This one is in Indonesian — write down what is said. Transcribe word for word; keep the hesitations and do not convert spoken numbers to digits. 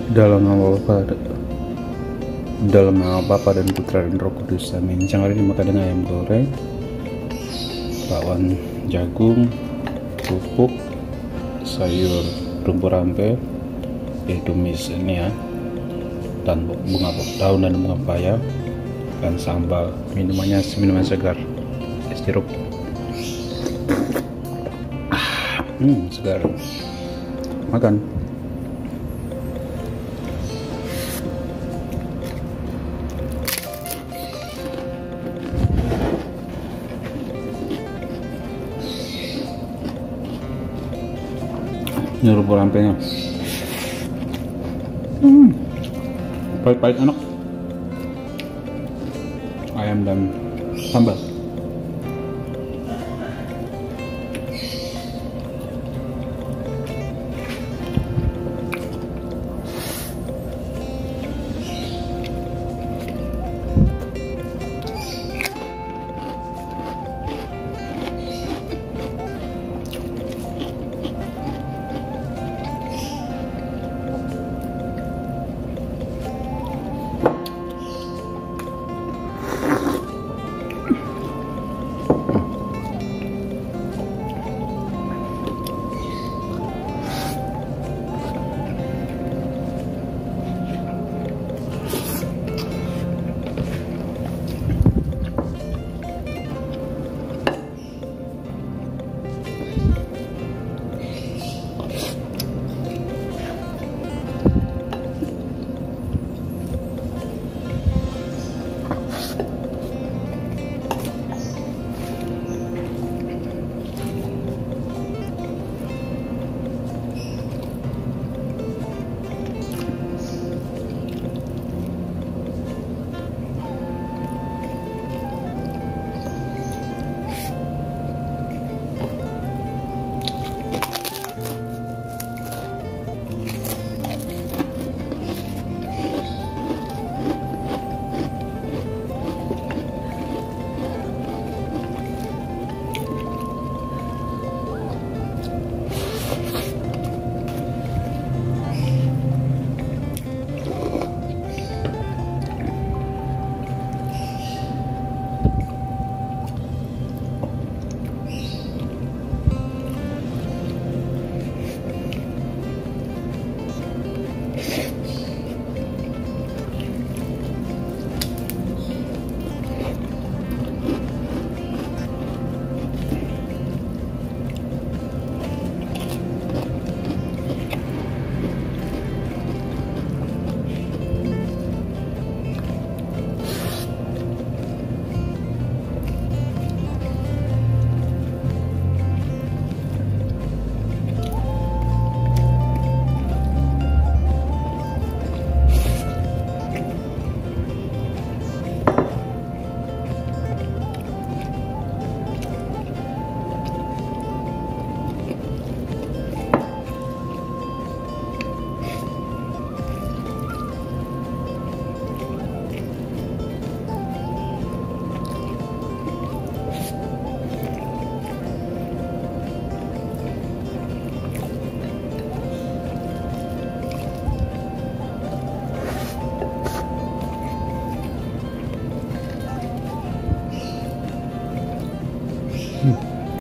Dalam nama Bapa, dalam nama Bapa dan Putra dan Roh Kudus, amin. Siang hari ini makan dengan ayam goreng, bakwan jagung, kerupuk, sayur rumpur rampe, eh tumis ini ya, dan bunga daun dan bunga paya, dan sambal. Minumannya minuman segar, es jeruk. Hmm, segar. Makan. Ini rumput rampenya. Hmm, pahit-pahit enak. Ayam dan sambal.